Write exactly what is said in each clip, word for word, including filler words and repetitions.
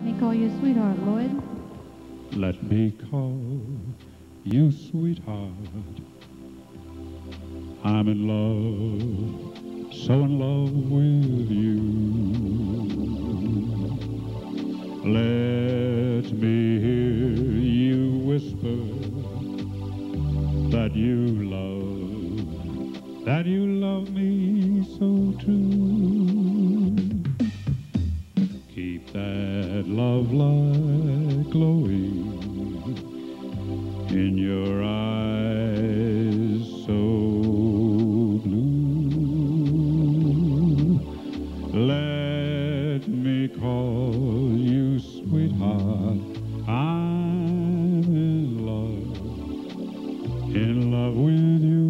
me call you sweetheart, Lloyd. Let me call you sweetheart. I'm in love, so in love with you. Let me hear you whisper that you love, that you love me so true. Keep that love light glowing in your eyes so blue. Let me call you sweetheart. I'm in love, in love with you.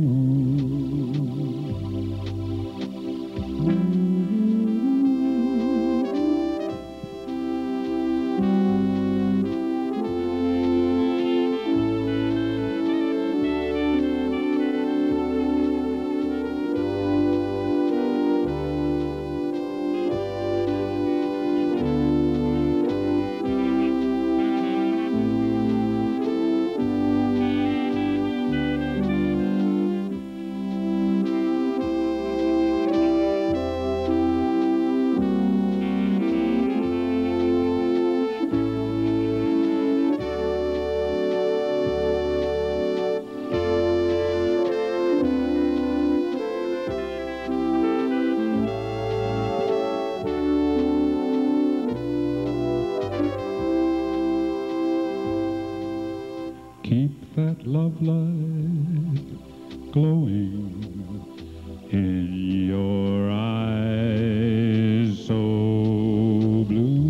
Keep that love light glowing in your eyes so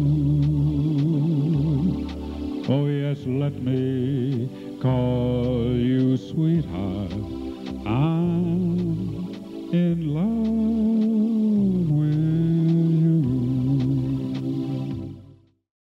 blue. Oh yes, let me call you sweetheart. I'm in love.